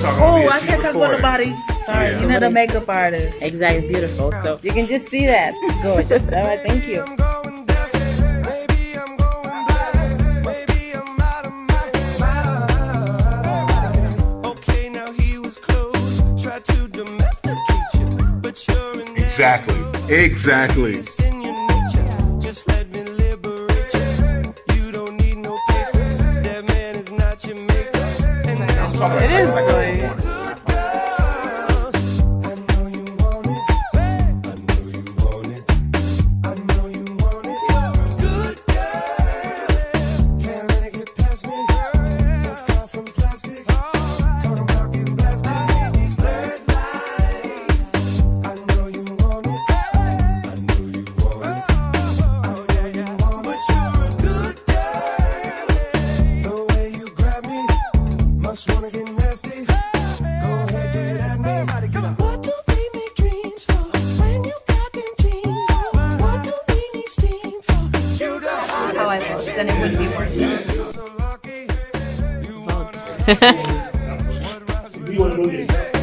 talking about me. Oh, I can't talk about nobody. Sorry, Yeah. you know the makeup artist. Exactly, beautiful. So you can just see that. Gorgeous. All right, thank you. Exactly. It is really. How I vote, then it would be worth it. You want to go get